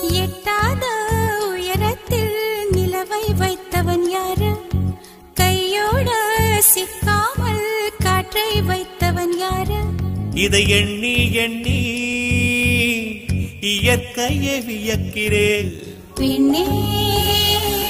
எட்டாத உயரத்தில் நிலவை வைத்தவன் யாரு? கையோட சிக்காமல் காற்றை வைத்தவன் யாரு? இதை எண்ணி எண்ணி இயற்கையை வியக்கிறேன். பெண்ணே